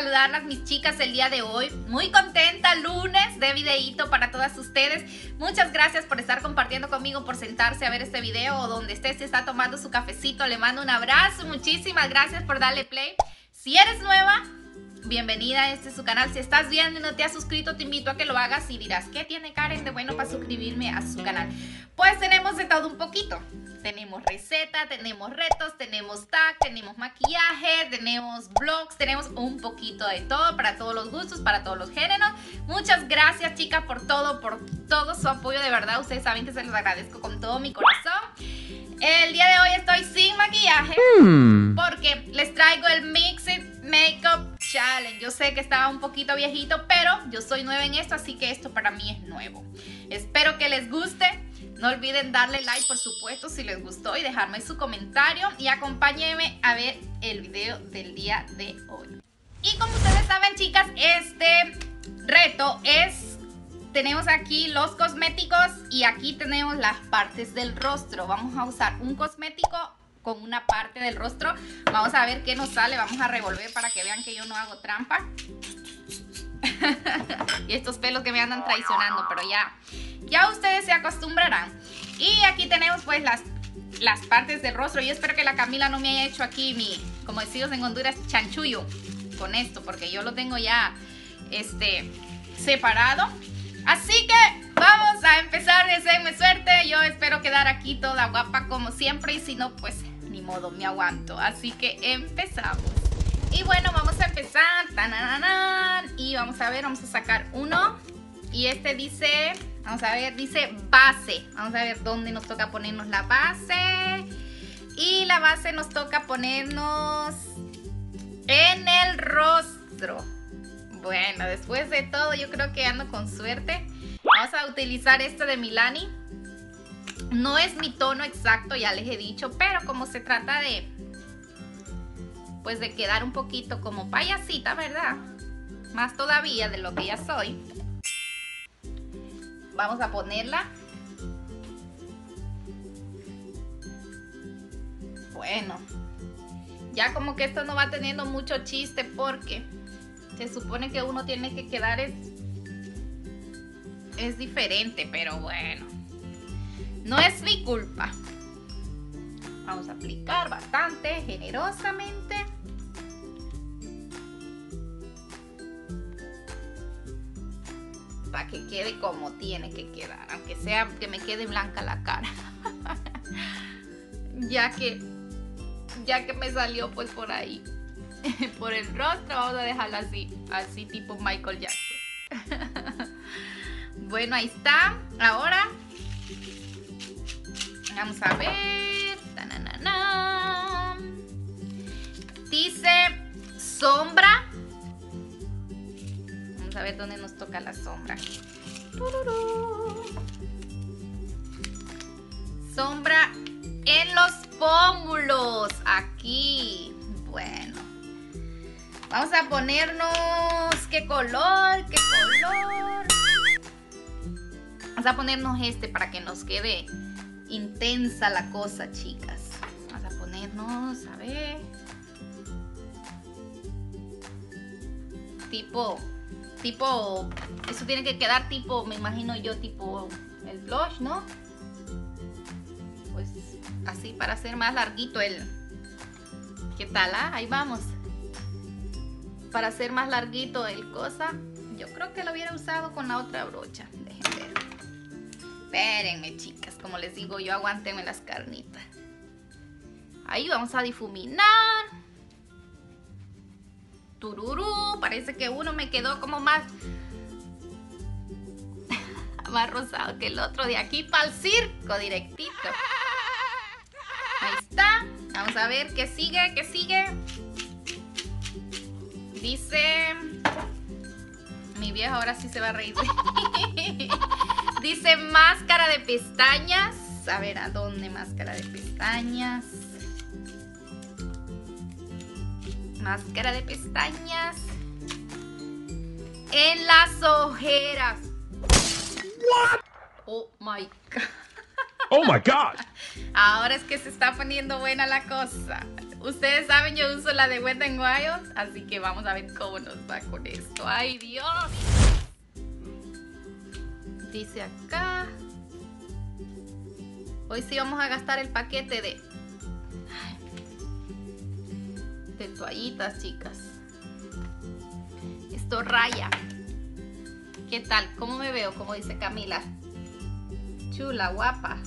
saludarlas, mis chicas, el día de hoy. Muy contenta, lunes de videíto para todas ustedes. Muchas gracias por estar compartiendo conmigo, por sentarse a ver este video o donde esté, si está tomando su cafecito. Le mando un abrazo, muchísimas gracias por darle play. Si eres nueva, bienvenida a este su canal. Si estás viendo y no te has suscrito, te invito a que lo hagas y dirás, ¿qué tiene Karen de bueno para suscribirme a su canal? Pues tenemos de todo un poquito. Tenemos receta, tenemos retos, tenemos tag, tenemos maquillaje, tenemos vlogs, tenemos un poquito de todo para todos los gustos, para todos los géneros. Muchas gracias, chicas, por todo su apoyo, de verdad. Ustedes saben que se los agradezco con todo mi corazón. El día de hoy estoy sin maquillaje porque les traigo el Mixed Makeup Challenge. Yo sé que estaba un poquito viejito, pero yo soy nueva en esto, así que esto para mí es nuevo. Espero que les guste. No olviden darle like, por supuesto, si les gustó, y dejarme su comentario. Y acompáñenme a ver el video del día de hoy. Y como ustedes saben, chicas, este reto es... Tenemos aquí los cosméticos y aquí tenemos las partes del rostro. Vamos a usar un cosmético con una parte del rostro. Vamos a ver qué nos sale. Vamos a revolver para que vean que yo no hago trampa. Y estos pelos que me andan traicionando, pero ya ustedes se acostumbrarán. Y aquí tenemos pues las partes del rostro. Yo espero que la Camila no me haya hecho aquí mi, como decimos en Honduras, chanchullo con esto, porque yo lo tengo ya separado. Así que vamos a empezar. Deseenme suerte. Yo espero quedar aquí toda guapa como siempre, y si no, pues ni modo, me aguanto. Así que empezamos. Y bueno, vamos a empezar. ¡Tanananan! Y vamos a ver, vamos a sacar uno. Y este dice, vamos a ver, dice base. Vamos a ver dónde nos toca ponernos la base. Y la base nos toca ponernos en el rostro. Bueno, después de todo, yo creo que ando con suerte. Vamos a utilizar este de Milani. No es mi tono exacto, ya les he dicho, pero como se trata de... pues de quedar un poquito como payasita, ¿verdad? Más todavía de lo que ya soy. Vamos a ponerla. Bueno, ya como que esto no va teniendo mucho chiste porque se supone que uno tiene que quedar es diferente, pero bueno, no es mi culpa. Vamos a aplicar bastante generosamente. Para que quede como tiene que quedar, aunque sea que me quede blanca la cara. ya que me salió pues por ahí, por el rostro, vamos a dejarlo así tipo Michael Jackson. Bueno, ahí está. Ahora vamos a ver. Dice sombra. Vamos a ver dónde nos toca la sombra. Sombra en los pómulos. Aquí. Bueno. Vamos a ponernos... ¿Qué color? ¿Qué color? Vamos a ponernos este para que nos quede intensa la cosa, chicas. Vamos a ponernos, a ver, tipo, eso tiene que quedar tipo, me imagino yo, tipo el blush, ¿no? Pues así para hacer más larguito el... ¿Qué tal? Ahí vamos. Para hacer más larguito el cosa, yo creo que lo hubiera usado con la otra brocha. Dejen ver. Espérenme, chicas, como les digo yo, aguántenme las carnitas. Ahí vamos a difuminar. Tururú, parece que uno me quedó como más rosado que el otro. De aquí para el circo, directito. Ahí está. Vamos a ver qué sigue, qué sigue. Dice... Mi vieja ahora sí se va a reír. Dice máscara de pestañas. A ver, ¿a dónde máscara de pestañas? Máscara de pestañas en las ojeras. What? Oh my God. Oh my God. Ahora es que se está poniendo buena la cosa. Ustedes saben, yo uso la de Wet n Wild, así que vamos a ver cómo nos va con esto. ¡Ay, Dios! Dice acá. Hoy sí vamos a gastar el paquete de toallitas, chicas. Esto raya. ¿Qué tal? ¿Cómo me veo? Como dice Camila. Chula, guapa.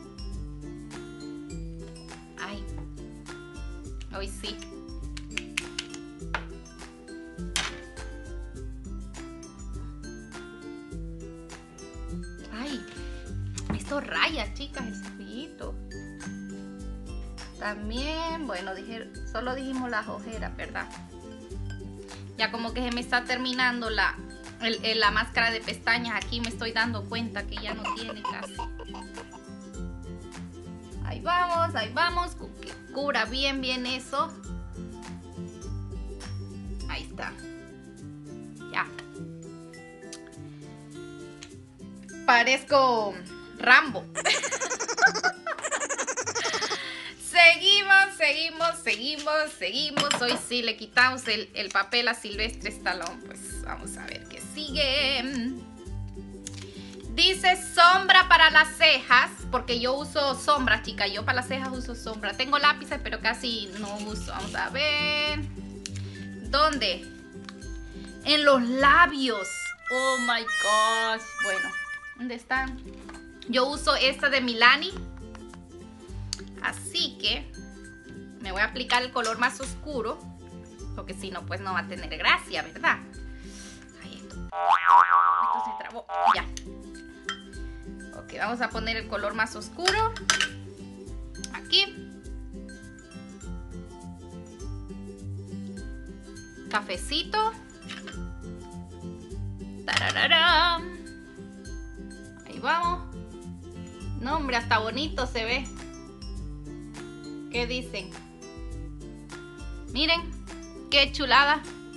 Ay. Hoy sí. Ay. Esto raya, chicas, el cepillito. También, bueno, solo dijimos las ojeras, ¿verdad? Ya como que se me está terminando la máscara de pestañas. Aquí me estoy dando cuenta que ya no tiene casi. Ahí vamos. Que cubra bien eso. Ahí está. Ya. Parezco Rambo. Seguimos. Hoy sí le quitamos el papel a Sylvester Stallone. Pues vamos a ver qué sigue. Dice sombra para las cejas, porque yo uso sombra, chica. Yo para las cejas uso sombra. Tengo lápices, pero casi no uso. Vamos a ver. ¿Dónde? En los labios. Oh my gosh. Bueno, ¿dónde están? Yo uso esta de Milani. Así que me voy a aplicar el color más oscuro, porque si no, pues no va a tener gracia, ¿verdad? Ahí esto se trabó. Ya. Ok, vamos a poner el color más oscuro. Aquí. Cafecito. ¡Tarararán! Ahí vamos. No, hombre, hasta bonito se ve. ¿Qué dicen? Miren, qué chulada.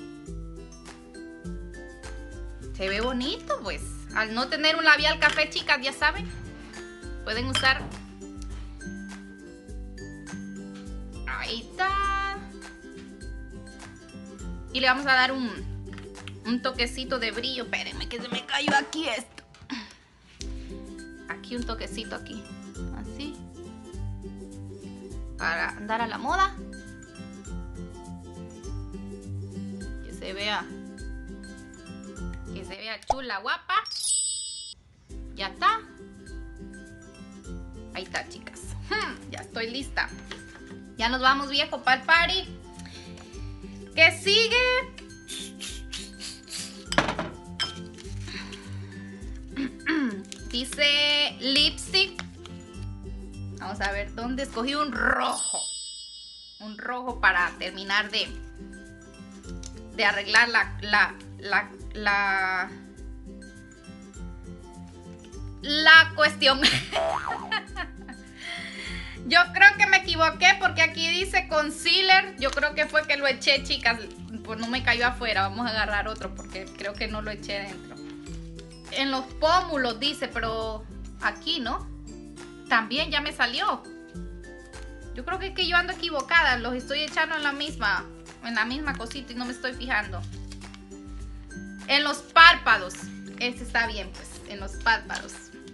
Se ve bonito, pues. Al no tener un labial café, chicas, ya saben, pueden usar. Ahí está. Y le vamos a dar un toquecito de brillo. Espérenme que se me cayó aquí esto. Aquí un toquecito aquí. Así. Para andar a la moda. Que se vea chula, guapa. Ya está. Ahí está, chicas. Ya estoy lista. Ya nos vamos, viejo, para el party. ¿Qué sigue? Dice lipstick. Vamos a ver dónde escogí un rojo. Un rojo para terminar de arreglar la cuestión. Yo creo que me equivoqué porque aquí dice concealer. Yo creo que fue que lo eché, chicas. Pues no me cayó afuera. Vamos a agarrar otro porque creo que no lo eché dentro. En los pómulos dice, pero aquí no. También ya me salió. Yo creo que es que yo ando equivocada. Los estoy echando en la misma cosita y no me estoy fijando. En los párpados. Este está bien, pues. En los párpados.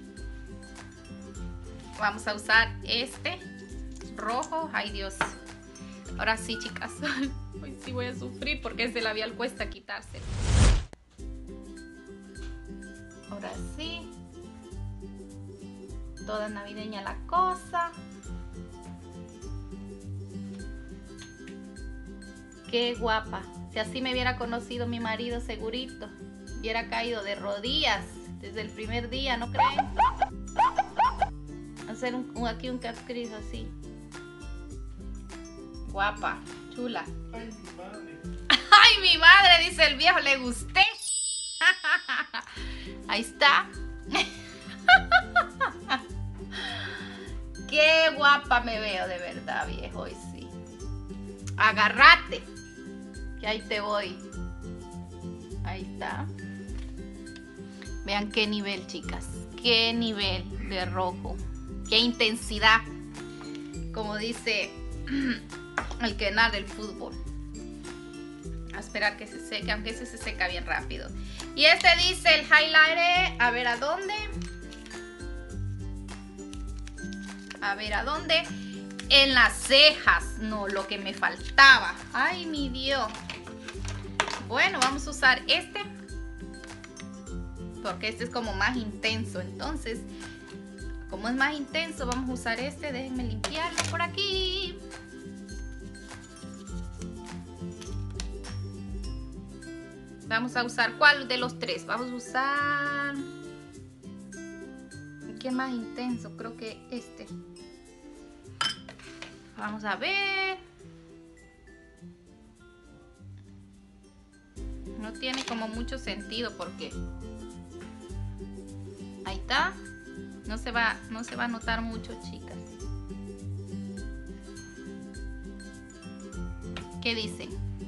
Vamos a usar este rojo. Ay, Dios. Ahora sí, chicas. Hoy sí voy a sufrir porque ese labial cuesta quitarse. Ahora sí. Toda navideña la cosa. Qué guapa. Si así me hubiera conocido mi marido, segurito hubiera caído de rodillas desde el primer día, ¿no creen? Hacer aquí un capgris así. Guapa, chula. Ay, mi madre. Ay, mi madre, dice el viejo, le gusté. Ahí está. Qué guapa me veo, de verdad, viejo, hoy sí. Agárrate, que ahí te voy. Ahí está. Vean qué nivel, chicas. Qué nivel de rojo. Qué intensidad. Como dice el que narra el fútbol. A esperar que se seque, aunque ese se seca bien rápido. Y este dice el highlighter, a ver a dónde. A ver a dónde. En las cejas, no, lo que me faltaba. Ay, mi Dios. Bueno, vamos a usar este. Porque este es como más intenso. Entonces, como es más intenso, vamos a usar este. Déjenme limpiarlo por aquí. Vamos a usar, ¿cuál de los tres? Vamos a usar... ¿Qué más intenso? Creo que este. Vamos a ver. No tiene como mucho sentido porque... Ahí está. No se va a notar mucho, chicas. ¿Qué dicen?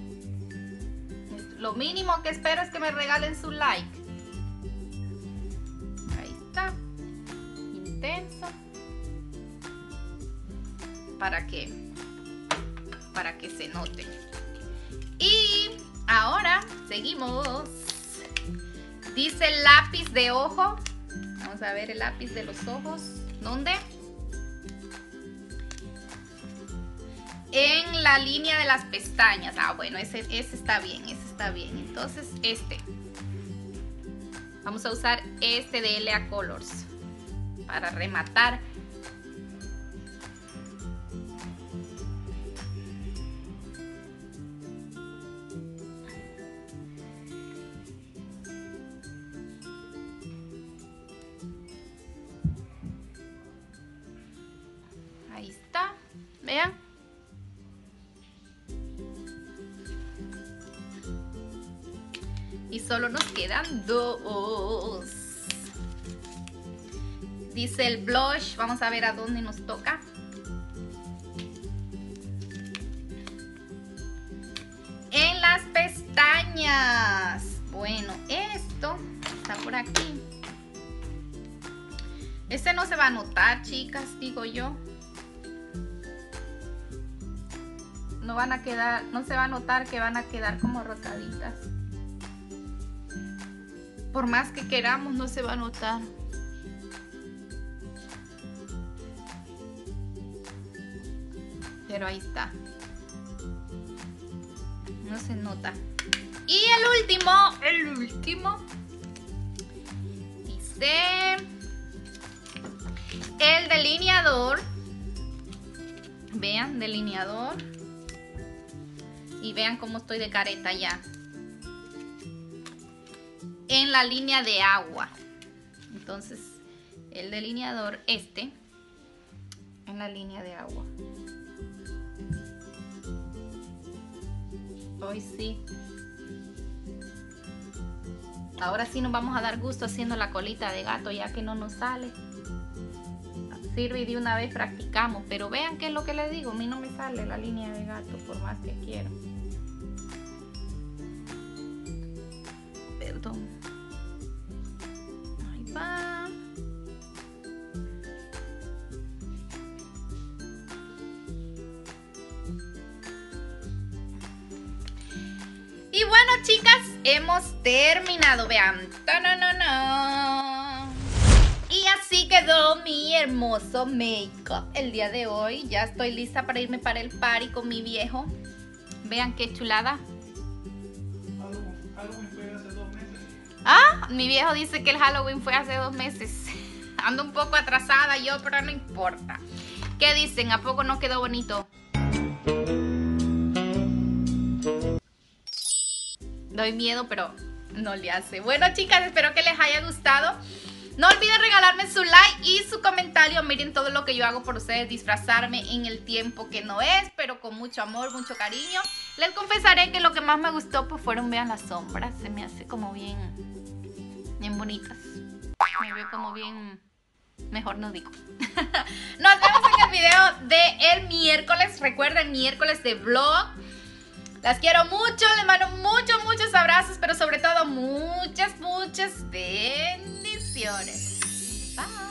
Lo mínimo que espero es que me regalen su like. Ahí está. Intenso. Para que se note. Y ahora seguimos. Dice el lápiz de ojo. Vamos a ver el lápiz de los ojos. ¿Dónde? En la línea de las pestañas. Ah, bueno, ese está bien, ese está bien. Entonces, este. Vamos a usar este de LA Colors para rematar. Ahí está. Vean. Y solo nos quedan dos. Dice el blush. Vamos a ver a dónde nos toca. En las pestañas. Bueno, esto está por aquí. Este no se va a notar, chicas, digo yo. No van a quedar, no se va a notar que van a quedar como rotaditas. Por más que queramos, no se va a notar. Pero ahí está. No se nota. Y el último. Dice... El delineador. Vean, delineador. Y vean cómo estoy de careta ya. En la línea de agua. Entonces, el delineador este. En la línea de agua. Hoy sí. Ahora sí nos vamos a dar gusto haciendo la colita de gato, ya que no nos sale. Sirve y de una vez practicamos. Pero vean qué es lo que les digo. A mí no me sale la línea de gato por más que quiero. Perdón. Ahí va. Y bueno, chicas, hemos terminado. Vean. Y así quedó mi hermoso make-up el día de hoy. Ya estoy lista para irme para el party con mi viejo. Vean qué chulada. Halloween fue hace 2 meses. Ah, mi viejo dice que el Halloween fue hace 2 meses. Ando un poco atrasada yo, pero no importa. ¿Qué dicen? ¿A poco no quedó bonito? Doy miedo, pero no le hace. Bueno, chicas, espero que les haya gustado. No olviden regalarme su like y su comentario. Miren todo lo que yo hago por ustedes. Disfrazarme en el tiempo que no es, pero con mucho amor, mucho cariño. Les confesaré que lo que más me gustó pues fueron, vean, las sombras. Se me hace como bien bonitas. Me veo como bien... Mejor no digo. Nos vemos en el video del miércoles. Recuerden, miércoles de vlog. Las quiero mucho. Les mando muchos abrazos. Pero sobre todo muchas bendiciones. Bye.